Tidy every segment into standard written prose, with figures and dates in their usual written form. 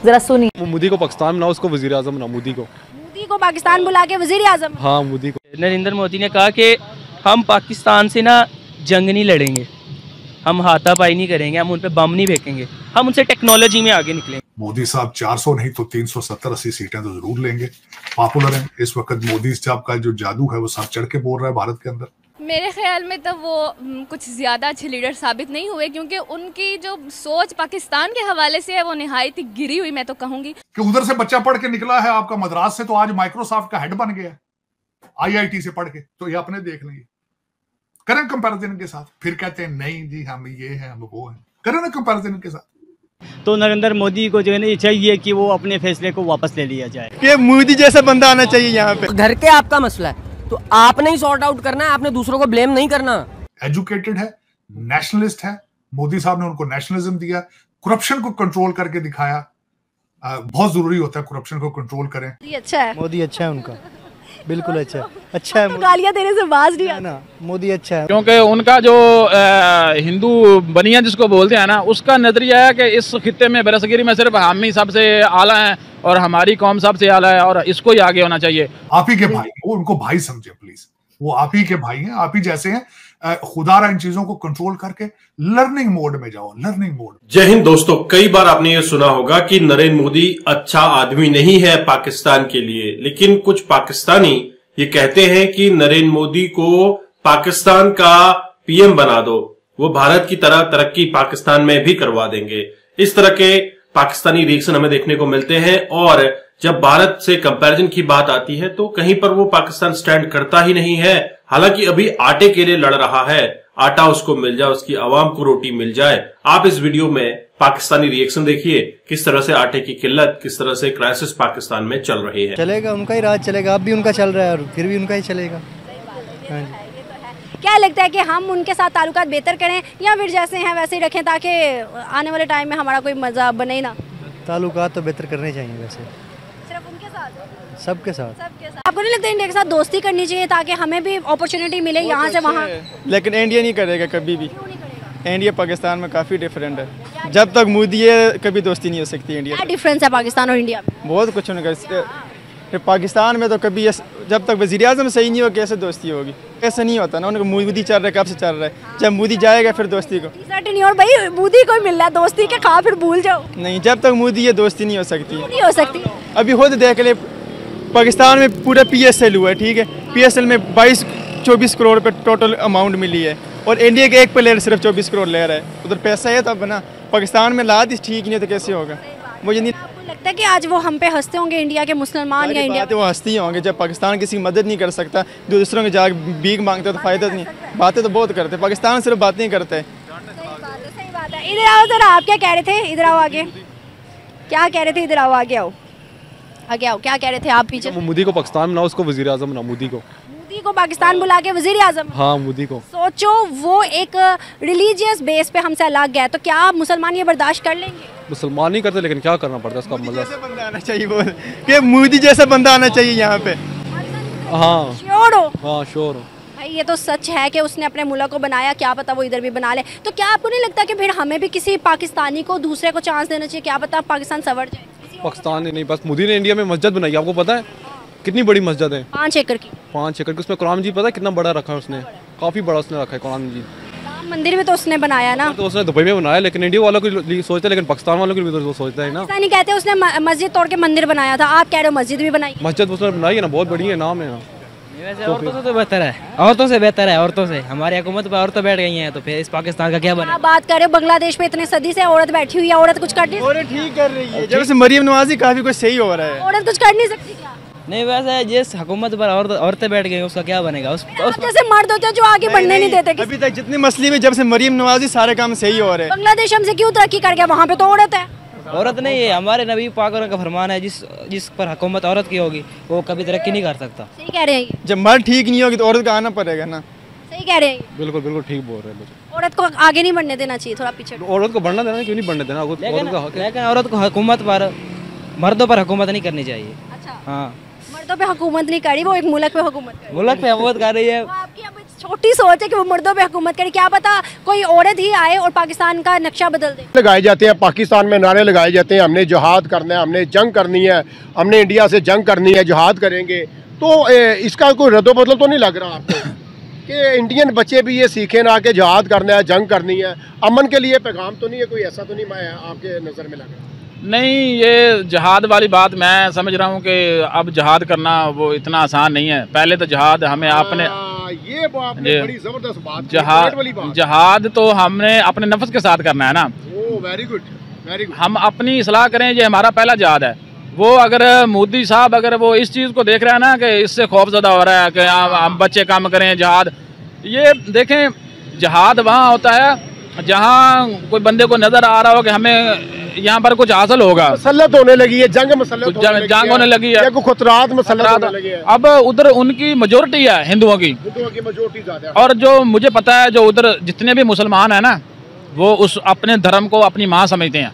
जरा सुनिए। वो मोदी को पाकिस्तान बनाओ, उसको वजीर आजम बनाओ। मोदी को पाकिस्तान बुला के वजीर आजम। हाँ, मोदी को। नरेंद्र मोदी ने कहा कि हम पाकिस्तान से ना जंग नहीं लड़ेंगे, हम हाथापाई नहीं करेंगे, हम उन पे बम नहीं फेंकेंगे, हम उनसे टेक्नोलॉजी में आगे निकलेंगे। मोदी साहब 400 नहीं तो 370-80 सीटें तो जरूर लेंगे। पॉपुलर हैं इस वक्त। मोदी साहब का जो जादू है वो सब चढ़ के बोल रहा है भारत के अंदर। मेरे ख्याल में तो वो कुछ ज़्यादा अच्छे लीडर साबित नहीं हुए, क्योंकि उनकी जो सोच पाकिस्तान के हवाले से है वो निहायत ही गिरी हुई, मैं तो कहूँगी कि उधर से बच्चा पढ़ के निकला है आपका मद्रास से, तो आज माइक्रोसॉफ्ट का हेड बन गया, IIT से पढ़ के। तो ये अपने देख लेंगे, करें कंपैरिजन के साथ। फिर कहते हैं नहीं जी हम ये हैं, हम वो हैं। करें ना कंपैरिजन के साथ। तो नरेंद्र मोदी को जो है ना ये चाहिए कि वो अपने फैसले को वापस ले लिया जाए, कि मोदी जैसा बंदा आना चाहिए यहाँ पे। घर के आपका मसला है तो आपने ही सॉर्ट आउट करना है, आपने दूसरों को ब्लेम नहीं करना। एजुकेटेड है, नेशनलिस्ट है। मोदी साहब ने उनको नेशनलिज्म दिया, करप्शन को कंट्रोल करके दिखाया। बहुत जरूरी होता है करप्शन को कंट्रोल करें। अच्छा है मोदी, अच्छा है उनका, बिल्कुल अच्छा है। तो गालियां देने से बाज नहीं ना, मोदी अच्छा है। क्योंकि उनका जो हिंदू बनिया जिसको बोलते हैं ना, उसका नजरिया है कि इस खित्ते में बरसगिरी में सिर्फ हम ही सबसे आला हैं और हमारी कौम सबसे आला है और इसको ही आगे होना चाहिए। आप ही के भाई, वो उनको भाई समझे प्लीज। वो आप ही के भाई हैं, आप ही जैसे हैं। खुदारा इन चीजों को कंट्रोल करके लर्निंग मोड में जाओ, लर्निंग मोड। जय हिंद दोस्तों, कई बार आपने ये सुना होगा कि नरेंद्र मोदी अच्छा आदमी नहीं है पाकिस्तान के लिए, लेकिन कुछ पाकिस्तानी ये कहते हैं कि नरेंद्र मोदी को पाकिस्तान का PM बना दो, वो भारत की तरह तरक्की पाकिस्तान में भी करवा देंगे। इस तरह के पाकिस्तानी रिएक्शन हमें देखने को मिलते हैं। और जब भारत से कंपैरिजन की बात आती है तो कहीं पर वो पाकिस्तान स्टैंड करता ही नहीं है। हालांकि अभी आटे के लिए लड़ रहा है, आटा उसको मिल जाए, उसकी आवाम को रोटी मिल जाए। आप इस वीडियो में पाकिस्तानी रिएक्शन देखिए, किस तरह से आटे की किल्लत, किस तरह से क्राइसिस पाकिस्तान में चल रही है। चलेगा, उनका ही राज चलेगा। अब भी उनका चल रहा है और फिर भी उनका ही चलेगा। क्या लगता है कि हम उनके साथ ताल्लुकात बेहतर करें या फिर जैसे हैं वैसे ही रखें, ताकि आने वाले टाइम में हमारा कोई मजा बने ही ना? ताल्लुकात तो बेहतर करने चाहिए वैसे, सिर्फ उनके साथ, सबके साथ। आपको नहीं लगता इंडिया के साथ दोस्ती करनी चाहिए ताकि हमें भी अपॉर्चुनिटी मिले यहाँ से वहाँ? लेकिन इंडिया नहीं करेगा कभी भी। इंडिया पाकिस्तान में काफी डिफरेंट है। जब तक मोदी है कभी दोस्ती नहीं हो सकती इंडिया। क्या डिफरेंस है पाकिस्तान और इंडिया में? बहुत कुछ होने। पाकिस्तान में तो कभी जब तक वज़ीर आज़म सही नहीं हो कैसे दोस्ती होगी? ऐसा नहीं होता ना। उनको मोदी चल रहा है, कब से चल रहा है? जब मोदी जाएगा फिर दोस्ती को। और भाई मोदी को मिल रहा है दोस्ती के, खा फिर भूल जाओ। नहीं, जब तक मोदी है दोस्ती नहीं हो सकती। नहीं हो सकती। अभी खुद देख ले, पाकिस्तान में पूरा PSL हुआ है, ठीक है। PSL में 22-24 करोड़ पे टोटल अमाउंट मिली है और इंडिया के एक प्लेयर सिर्फ 24 करोड़ ले रहा है। उधर पैसा है तब ना। पाकिस्तान में लात ठीक नहीं है तो कैसे होगा? मुझे नहीं लगता है कि आज वो हम पे हंसते होंगे इंडिया के मुसलमान या इंडिया? वो हंसते होंगे जब पाकिस्तान किसी की मदद नहीं कर सकता, दूसरों के जाकर भीख मांगते तो फायदा नहीं। बातें तो बहुत करते, पाकिस्तान सिर्फ बातें ही करते। सही बात है। इधर आओ जरा, आप क्या कह रहे थे? इधर आओ आगे, क्या कह रहे थे? इधर आओ, आगे आओ, आगे आओ। क्या कह रहे थे आप? पीछे। मोदी को पाकिस्तान बनाओ, उसको वजीर आजम बनाओ। मोदी को पाकिस्तान बुला के वजीर आजम। हाँ, मोदी को। सोचो वो एक रिलीजियस बेस पे हमसे अलग है, तो क्या मुसलमान ये बर्दाश्त कर लेंगे? मुसलमान नहीं करते, लेकिन क्या करना पड़ता है इसका मतलब। बंदा आना चाहिए, बोल कि मोदी जैसा बंदा आना चाहिए यहाँ पे। हाँ, श्योर हो? हाँ, श्योर हो भाई। ये तो सच है कि उसने अपने मुल्क को बनाया, क्या पता वो इधर भी बना ले। तो क्या आपको नहीं लगता कि फिर हमें भी किसी पाकिस्तानी को दूसरे को चांस देना चाहिए? क्या पता पाकिस्तान संवर जाए। पाकिस्तान ही नहीं, बस मोदी ने इंडिया में मस्जिद बनाई, आपको पता है कितनी बड़ी मस्जिद है? 5 एकड़ की। 5 एकड़ की। उसमें कुरान मजीद पता है कितना बड़ा रखा है उसने? काफी बड़ा उसने रखा है कुरान मजीद। राम मंदिर भी तो उसने बनाया ना। तो उसने दुबई में बनाया, लेकिन इंडिया वालों को सोचता है, लेकिन पाकिस्तान वालों को भी तो सोचता है ना। ऐसा नहीं कहते उसने मस्जिद तोड़ के मंदिर बनाया था, आप कह रहे हो मस्जिद भी बनाई? मस्जिद उसने बनाई है ना, बहुत बड़ी है, नाम है ना। वैसे औरतों से तो बेहतर है, औरतों से बेहतर है, औरतों से। हमारी हुकूमत पर औरतें बैठ गई हैं, तो फिर इस पाकिस्तान का क्या बना? आप बात कर रहे हो बांग्लादेश में इतने सदी से औरत बैठी हुई है, औरत कुछ कर नहीं सकती? ठीक कर रही है, जब से मरियम नवाजी काफी कुछ सही हो रहा है। औरत कुछ कर नहीं सकती क्या? नहीं, वैसे जिस हुकूमत पर औरतें बैठ गई उसका क्या बनेगा? जैसे मर्द होते हैं जो आगे बढ़ने नहीं देते। अभी तक जितनी मसले में जब से मरियम नवाजी सारे काम सही हो रहे हैं। बांग्लादेश हमसे क्यों तरक्की कर गया? वहाँ पे तो औरत है। औरत नहीं है, हमारे नबी पाक का फरमान है, जिस पर हुकूमत औरत की होगी वो कभी तरक्की नहीं कर सकता। सही कह रहे हैं। जब मर्द ठीक नहीं होगी तो औरत का आना पड़ेगा ना। सही कह रहे हैं। बिल्कुल बिल्कुल ठीक बोल रहे हैं। औरत को आगे नहीं बढ़ने देना चाहिए, थोड़ा पीछे। औरत को बढ़ना देना, क्यों नहीं बढ़ने देना? लेकिन औरत को हुकूमत पर, मर्दों पर हुकूमत नहीं करनी चाहिए। अच्छा। हाँ, मर्दों पे हुकूमत नहीं करी, वो एक मुल्क पे हुकूमत कर रही है। मुल्क पे हुकूमत कर रही है। आपकी अब छोटी सोच है कि वो मुर्दों पे हुकूमत करे, क्या पता कोई औरत ही आए और पाकिस्तान का नक्शा बदल दे। लगाए जाते हैं पाकिस्तान में, नारे लगाए जाते हैं, हमने जिहाद करना है, हमने जंग करनी है, हमने इंडिया से जंग करनी है, जिहाद करेंगे। तो इसका कोई रद्दोबदल तो नहीं लग रहा आपको कि इंडियन बच्चे भी ये सीखें ना कि जिहाद करना है, जंग करनी है, अमन के लिए पैगाम तो नहीं है कोई, ऐसा तो नहीं मैं आपके नज़र में लग रहा? नहीं, ये जिहाद वाली बात मैं समझ रहा हूँ कि अब जिहाद करना वो इतना आसान नहीं है। पहले तो जिहाद हमें आपने ये बड़ी जबरदस्त बात, जिहाद तो हमने अपने नफ्स के साथ करना है ना। Very good, very good. हम अपनी इस्लाह करें, ये हमारा पहला जिहाद है। वो अगर मोदी साहब अगर वो इस चीज़ को देख रहे हैं ना कि इससे खौफजदा हो रहा है कि हम बच्चे काम करें जिहाद, ये देखें जिहाद वहाँ होता है जहाँ कोई बंदे को नज़र आ रहा हो कि हमें यहाँ पर कुछ हासिल होगा। मसलत होने लगी है, जंग होने लगी है, खुतरात मसलत होने लगी है। अब उधर उनकी मेजोरिटी है हिंदुओं की मेजोरिटी ज़्यादा है। और जो मुझे पता है जो उधर जितने भी मुसलमान है ना, वो उस अपने धर्म को अपनी माँ समझते हैं।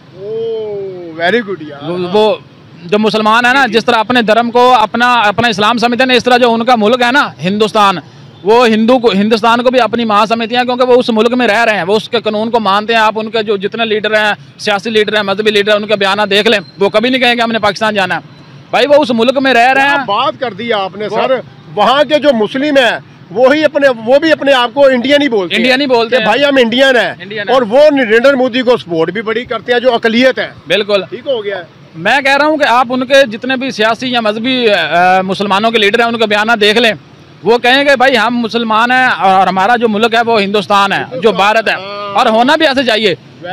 वेरी गुड यार। वो जो मुसलमान है ना, जिस तरह अपने धर्म को अपना इस्लाम समझते हैं ना, इस तरह जो उनका मुल्क है ना हिंदुस्तान, वो हिंदुस्तान को भी अपनी माँ समझते हैं, क्योंकि वो उस मुल्क में रह रहे हैं, वो उसके कानून को मानते हैं। आप उनके जो जितने लीडर हैं, सियासी लीडर हैं, मजहबी लीडर हैं, उनके बयान देख लें, वो कभी नहीं कहेंगे हमने पाकिस्तान जाना है। भाई वो उस मुल्क में रह रहे हैं। बात कर दी आपने सर, वहाँ के जो मुस्लिम है वो भी अपने आप को इंडियन ही बोलते हैं। भाई हम इंडियन हैं, और वो नरेंद्र मोदी को सपोर्ट भी बड़ी करते हैं, जो अकलियत है। बिल्कुल ठीक हो गया है। मैं कह रहा हूँ कि आप उनके जितने भी सियासी या मजहबी मुसलमानों के लीडर हैं, उनके बयान देख लें, वो कहेंगे भाई हम मुसलमान हैं और हमारा जो मुल्क है वो हिंदुस्तान है, जो भारत है, और होना भी ऐसे चाहिए।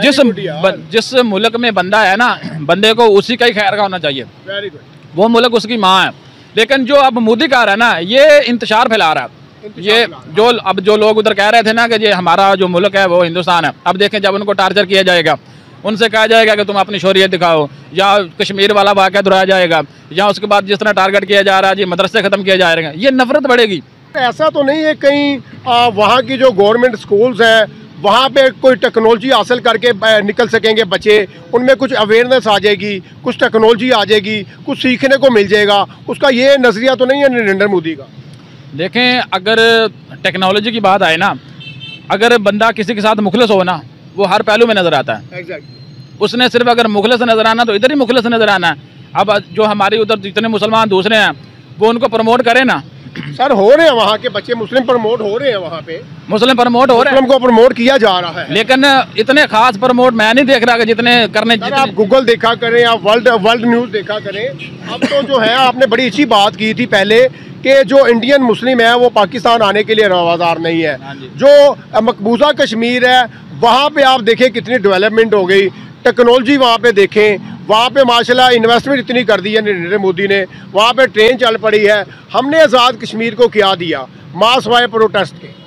जिस मुल्क में बंदा है ना, बंदे को उसी का ही खैर का होना चाहिए। वो मुल्क उसकी माँ है। लेकिन जो अब मोदी का रहा है ना, ये इंतशार फैला रहा है। ये जो लोग उधर कह रहे थे ना कि ये हमारा जो मुल्क है वो हिंदुस्तान है, अब देखें जब उनको टार्चर किया जाएगा, उनसे कहा जाएगा कि तुम अपनी शौर्यत दिखाओ, या कश्मीर वाला वाक़या दोहराया जाएगा, या उसके बाद जिस तरह टारगेट किया जा रहा है, जी मदरसे ख़त्म किया जा रहे हैं, ये नफरत बढ़ेगी। ऐसा तो नहीं है कहीं वहाँ की जो गवर्नमेंट स्कूल्स हैं वहाँ पे कोई टेक्नोलॉजी हासिल करके निकल सकेंगे बच्चे, उनमें कुछ अवेयरनेस आ जाएगी, कुछ टेक्नोलॉजी आ जाएगी, कुछ सीखने को मिल जाएगा, उसका ये नज़रिया तो नहीं है नरेंद्र मोदी का? देखें, अगर टेक्नोलॉजी की बात आए ना, अगर बंदा किसी के साथ मुखलिस हो ना, वो हर पहलू में नजर आता है। उसने सिर्फ अगर मुखलिस नजर आना तो इधर ही मुखलिस नजर आना है। अब जो हमारे उधर जितने मुसलमान दूसरे हैं वो उनको प्रमोट करें ना। सर हो रहे हैं वहाँ के बच्चे, मुस्लिम प्रमोट हो रहे हैं, वहाँ पे मुस्लिम प्रमोट हो रहे हैं, मुस्लिम को प्रमोट किया जा रहा है, लेकिन इतने खास प्रमोट मैं नहीं देख रहा कि जितने करने। आप गूगल देखा करें, आप वर्ल्ड न्यूज़ देखा करें। अब तो जो है आपने बड़ी अच्छी बात की थी पहले कि जो इंडियन मुस्लिम है वो पाकिस्तान आने के लिए रवादार नहीं है। जो मकबूजा कश्मीर है वहाँ पे आप देखें कितनी डेवलपमेंट हो गई, टेक्नोलॉजी वहाँ पे देखें, वहाँ पे माशाल्लाह इन्वेस्टमेंट इतनी कर दी है नरेंद्र मोदी ने, वहाँ पे ट्रेन चल पड़ी है। हमने आज़ाद कश्मीर को क्या दिया मास वाए प्रोटेस्ट के?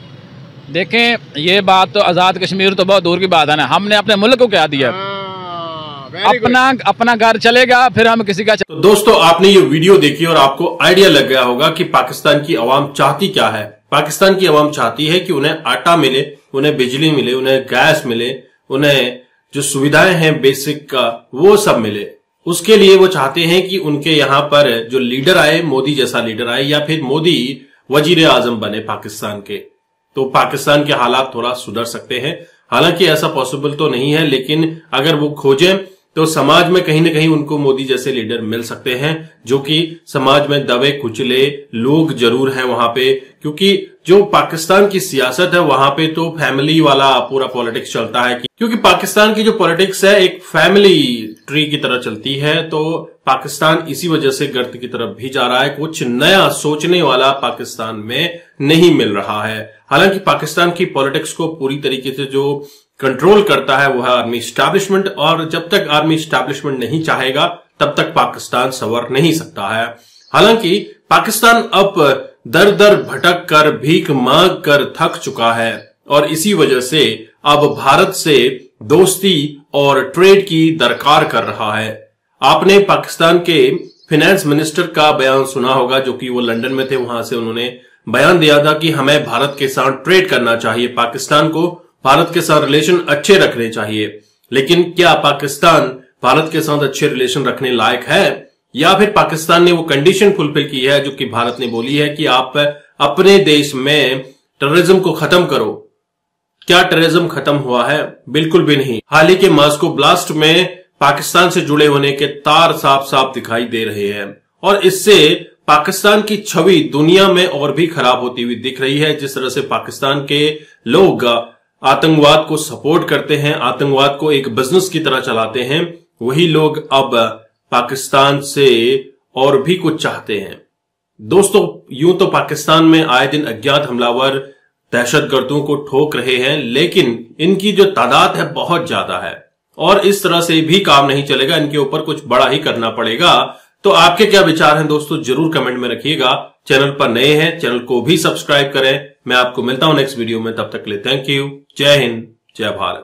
देखें, ये बात तो आज़ाद कश्मीर तो बहुत दूर की बात है ना, हमने अपने मुल्क को क्या दिया? अपना घर चलेगा, फिर हम किसी का तो दोस्तों, आपने ये वीडियो देखी और आपको आइडिया लग गया होगा कि पाकिस्तान की आवाम चाहती क्या है। पाकिस्तान की आवाम चाहती है कि उन्हें आटा मिले, उन्हें बिजली मिले, उन्हें गैस मिले, उन्हें जो सुविधाएं हैं बेसिक का वो सब मिले। उसके लिए वो चाहते हैं कि उनके यहाँ पर जो लीडर आए, मोदी जैसा लीडर आए, या फिर मोदी वजीर आजम बने पाकिस्तान के, तो पाकिस्तान के हालात थोड़ा सुधर सकते हैं। हालांकि ऐसा पॉसिबल तो नहीं है, लेकिन अगर वो खोजें तो समाज में कहीं ना कहीं उनको मोदी जैसे लीडर मिल सकते हैं, जो कि समाज में दबे कुचले लोग जरूर हैं वहां पे। क्योंकि जो पाकिस्तान की सियासत है वहां पे तो फैमिली वाला पूरा पॉलिटिक्स चलता है, क्योंकि पाकिस्तान की जो पॉलिटिक्स है एक फैमिली ट्री की तरह चलती है। तो पाकिस्तान इसी वजह से गर्त की तरफ भी जा रहा है, कुछ नया सोचने वाला पाकिस्तान में नहीं मिल रहा है। हालांकि पाकिस्तान की पॉलिटिक्स को पूरी तरीके से जो कंट्रोल करता है वो है आर्मी एस्टैब्लिशमेंट, और जब तक आर्मी एस्टैब्लिशमेंट नहीं चाहेगा तब तक पाकिस्तान संवर नहीं सकता है। हालांकि पाकिस्तान अब दर दर भटक कर भीख मांग कर थक चुका है, और इसी वजह से अब भारत से दोस्ती और ट्रेड की दरकार कर रहा है। आपने पाकिस्तान के फाइनेंस मिनिस्टर का बयान सुना होगा, जो कि वो लंदन में थे, वहां से उन्होंने बयान दिया था कि हमें भारत के साथ ट्रेड करना चाहिए, पाकिस्तान को भारत के साथ रिलेशन अच्छे रखने चाहिए। लेकिन क्या पाकिस्तान भारत के साथ अच्छे रिलेशन रखने लायक है, या फिर पाकिस्तान ने वो कंडीशन फुलफिल की है जो कि भारत ने बोली है कि आप अपने देश में टेररिज्म को खत्म करो। क्या टेररिज्म खत्म हुआ है? बिल्कुल भी नहीं। हाल ही के मॉस्को ब्लास्ट में पाकिस्तान से जुड़े होने के तार साफ साफ दिखाई दे रहे हैं और इससे पाकिस्तान की छवि दुनिया में और भी खराब होती हुई दिख रही है। जिस तरह से पाकिस्तान के लोग आतंकवाद को सपोर्ट करते हैं, आतंकवाद को एक बिजनेस की तरह चलाते हैं, वही लोग अब पाकिस्तान से और भी कुछ चाहते हैं। दोस्तों, यूं तो पाकिस्तान में आए दिन अज्ञात हमलावर दहशतगर्दों को ठोक रहे हैं, लेकिन इनकी जो तादाद है बहुत ज्यादा है और इस तरह से भी काम नहीं चलेगा। इनके ऊपर कुछ बड़ा ही करना पड़ेगा। तो आपके क्या विचार हैं दोस्तों, जरूर कमेंट में रखिएगा। चैनल पर नए हैं, चैनल को भी सब्सक्राइब करें। मैं आपको मिलता हूं नेक्स्ट वीडियो में, तब तक के लिए थैंक यू। जय हिंद, जय भारत।